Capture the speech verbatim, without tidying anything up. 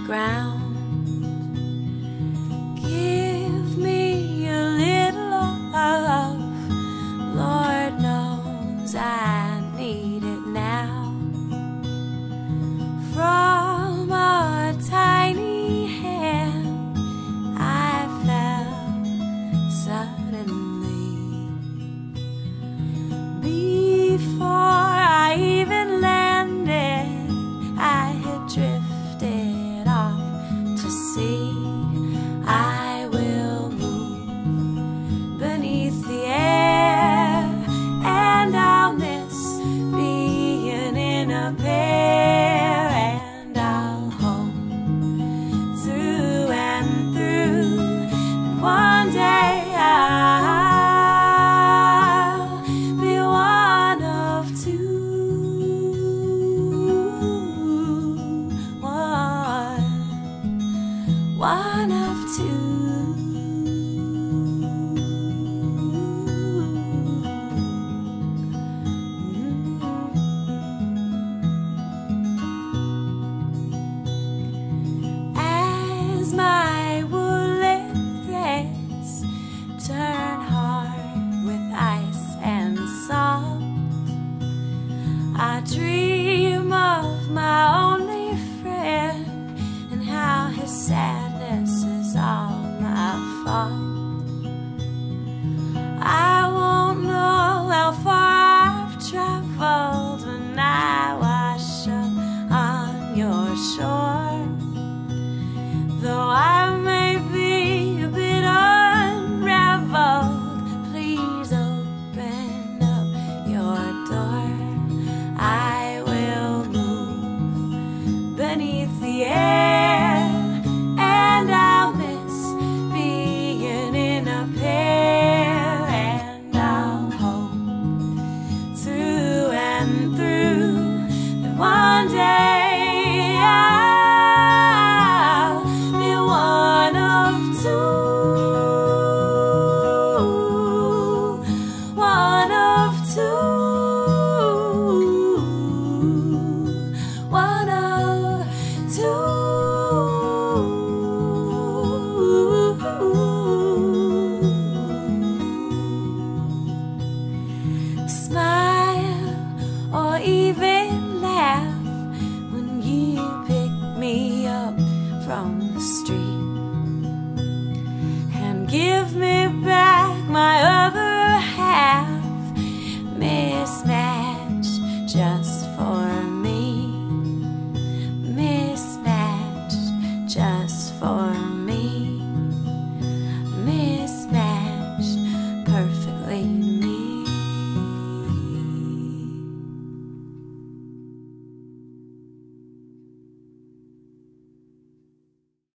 ground. Give me a little love, Lord knows I need it now. From a tiny hand I fell suddenly. Before I even landed, I had drifted off to sea. I will move beneath the air, and I'll miss being in a pair, and I'll hope through and through that one day I'll be one of two, one, one of two. As my woolen threads turn hard with ice and salt, I dream of my only friend and how his sadness is all my fault. I won't know how far I've traveled when I wash up on your shore. Though I may be a bit unraveled, please open up your door. I will move beneath the air, and I'll miss being in a pair, and I'll hope through and through that one day I'll be one of two, one of two, one of two. Smile or even laugh when you pick me up from the street.